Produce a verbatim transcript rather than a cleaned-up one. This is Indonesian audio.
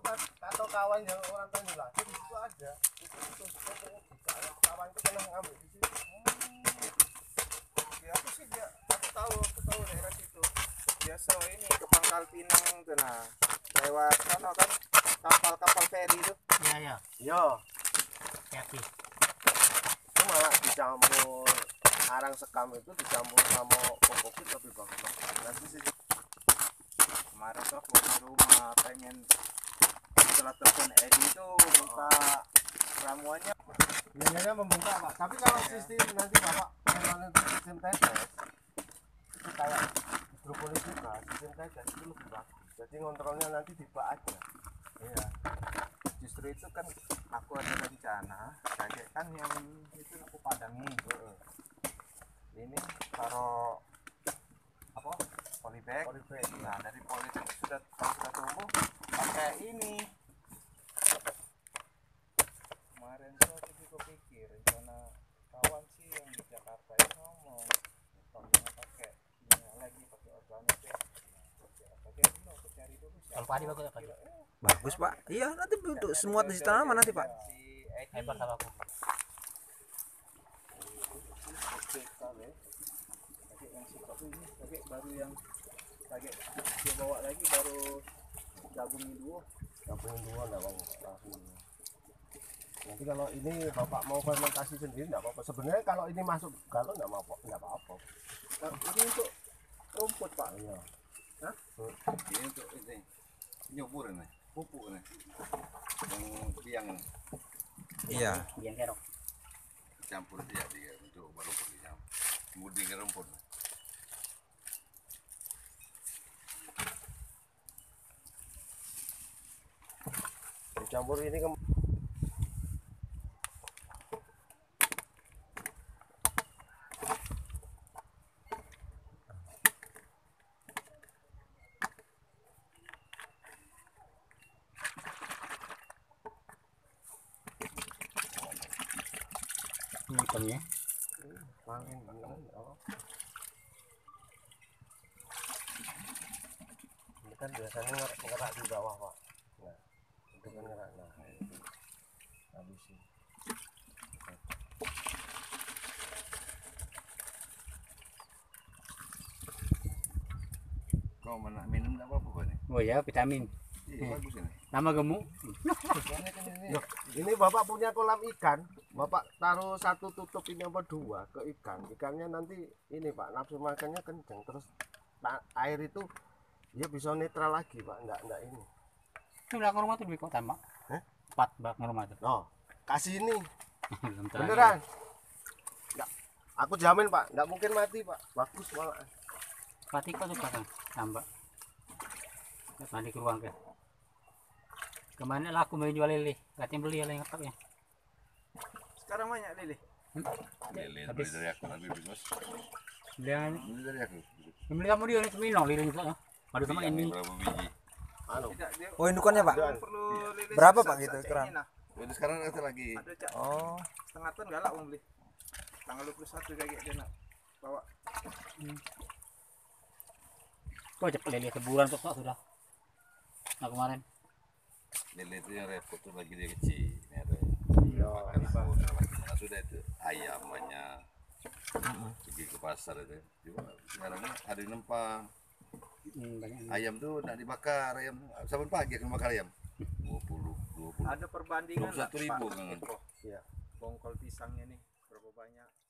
mas atau kawan yang orang Tanjung Lagi di situ ada. Itu itu kawan itu pernah ngambil di situ. Ya aku sih dia, aku tahu, aku tahu daerah situ. Biasa ini ke Pangkal Pinang tuh nah. Lewat sana kan kapal-kapal feri itu. Iya ya. Yo, Hati. itu malah dicampur arang sekam itu dicampur sama kokokit lebih bagus. Nanti sih Kemarin tuh aku di rumah pengen setelah telepon Edi itu buka ramuannya. biasanya membuka pak. Tapi kalau sistem nanti bapak pengenalan untuk sistem tetes itu kayak hidroponik juga, sistem tetes itu lebih bagus. Jadi ngontrolnya nanti di bak aja. Iya. Justru itu kan aku ada rencana kayak kan yang itu aku padangi. Ini taruh apa? Polybag. Polybag. Nah dari polybag sudah kalau sudah tumbuh pakai ini. Kemarin tuh aku juga pikir rencana kawan sih yang di Jakarta itu ngomong kalau mau pakai minyak lagi pakai organik ya. Pakai dulu aku cari dulu. Kalau padi bagus apa? Bagus pak. Iya nanti untuk semua di tanaman nanti pak. Si Edi Hebat sama aku. pakai yang suka ini pakai baru yang pakai dia bawa lagi baru gabungin dua. Gabungin dua enggak apa-apa. Nanti kalau ini bapak mau fermentasi sendiri enggak apa-apa. Sebenarnya kalau ini masuk galon enggak apa-apa, enggak apa-apa. Nah, ini untuk rumput pak. Iya. Hah? Ini untuk ini nyubur nih, pupuk nih, yang biang Iya. Biang kerok. campur dia dia untuk rumput dicampur, kemudian ke rumput. Dicampur ini ke Ini hitamnya. angin angin apa? Ini kan biasanya ngerak, ngerak di bawah pak. Nah, itu kan ngerak. Nah, itu habisin. Kau mana minum enggak apa-apa nih? Oh ya, vitamin. Iya bagus ini. Nama gemuk. Loh, ini bapak punya kolam ikan, bapak taruh satu tutup ini apa dua ke ikan. Ikannya nanti ini pak nafsu makannya kenceng, terus ta- air itu dia bisa netral lagi pak, enggak enggak ini. Ini belakang rumah tuh di kota mak. Hah? Empat belakang rumah tuh. Oh, kasih ini Belum terakhir. beneran. Enggak, aku jamin pak, enggak mungkin mati pak, bagus malah. Pati kok tuh belakang nambah. Mandi ke ruang ke. Kemana lah aku mau jual lele, katanya beli yang ngetop ya. Sekarang banyak lele. Lele Habis. beli dari aku nanti bos. Beli yang Beli dari aku. beli kamu dia nih minum lele itu. Aduh sama Yang ini. berapa biji? Anu, Tidak dia Oh indukannya pak. Dan perlu lele. Berapa, sebesar Pak, gitu, cak ukuran? ini, nah. Udah sekarang ada lagi. Ada cak Oh. setengah ton galak mau beli. Tanggal dua puluh satu kayak dia nak bawa. Kok cepet lele sebulan tuh sudah. Nah kemarin. Lele itu yang repot tuh lagi dia kecil. Ini ada. iya. Makan aku nah, sudah itu ayam banyak. Pergi ke pasar itu. Cuma sekarang ini ada yang nempang. Hmm, banyak. Ayam tuh nak dibakar ayam. Saban pagi akan bakar ayam. dua puluh, dua puluh. Ada perbandingan dua puluh satu nggak, ribu Pak? kan. Eko, Iya. bongkol pisangnya nih berapa banyak